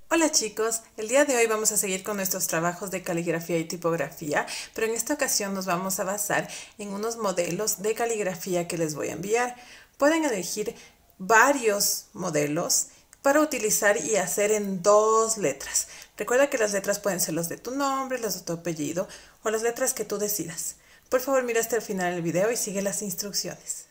Hola chicos, el día de hoy vamos a seguir con nuestros trabajos de caligrafía y tipografía, pero en esta ocasión nos vamos a basar en unos modelos de caligrafía que les voy a enviar. Pueden elegir varios modelos para utilizar y hacer en dos letras. Recuerda que las letras pueden ser los de tu nombre, los de tu apellido o las letras que tú decidas. Por favor, mira hasta el final del video y sigue las instrucciones.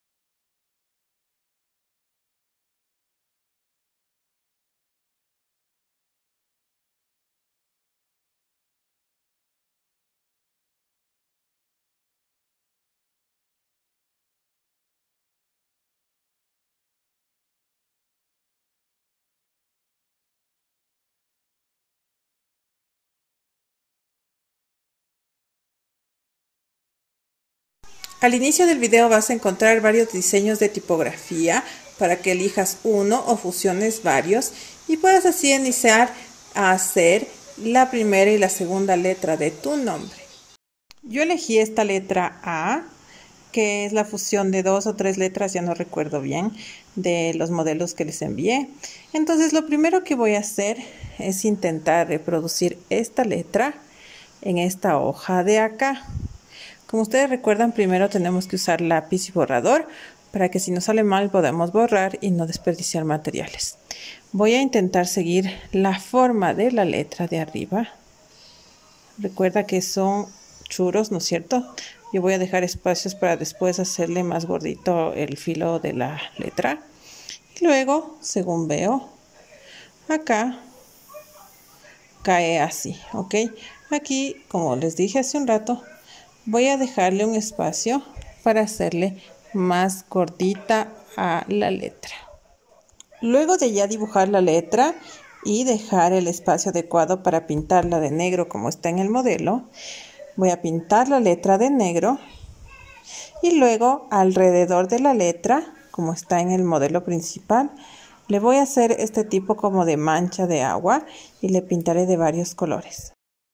Al inicio del video vas a encontrar varios diseños de tipografía para que elijas uno o fusiones varios y puedas así iniciar a hacer la primera y la segunda letra de tu nombre. Yo elegí esta letra A, que es la fusión de dos o tres letras, ya no recuerdo bien, de los modelos que les envié. Entonces lo primero que voy a hacer es intentar reproducir esta letra en esta hoja de acá. Como ustedes recuerdan, primero tenemos que usar lápiz y borrador para que si nos sale mal podamos borrar y no desperdiciar materiales. Voy a intentar seguir la forma de la letra de arriba. Recuerda que son churos, ¿no es cierto? Yo voy a dejar espacios para después hacerle más gordito el filo de la letra. Y luego, según veo, acá cae así, ¿ok? Aquí, como les dije hace un rato, voy a dejarle un espacio para hacerle más gordita a la letra. Luego de ya dibujar la letra y dejar el espacio adecuado para pintarla de negro como está en el modelo, voy a pintar la letra de negro y luego alrededor de la letra, como está en el modelo principal, le voy a hacer este tipo como de mancha de agua y le pintaré de varios colores.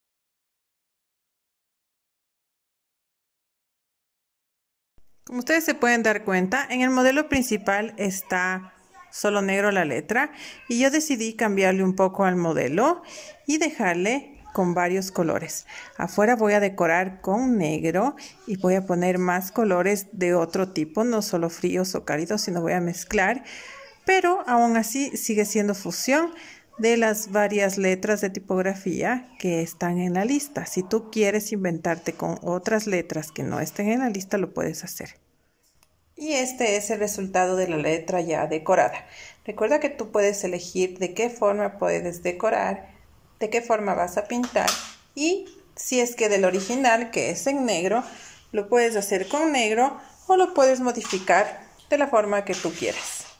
Como ustedes se pueden dar cuenta, en el modelo principal está solo negro la letra y yo decidí cambiarle un poco al modelo y dejarle con varios colores. Afuera voy a decorar con negro y voy a poner más colores de otro tipo, no solo fríos o cálidos, sino voy a mezclar, pero aún así sigue siendo fusión de las varias letras de tipografía que están en la lista. Si tú quieres inventarte con otras letras que no estén en la lista, lo puedes hacer. Y este es el resultado de la letra ya decorada. Recuerda que tú puedes elegir de qué forma puedes decorar, de qué forma vas a pintar y si es que del original, que es en negro, lo puedes hacer con negro o lo puedes modificar de la forma que tú quieras.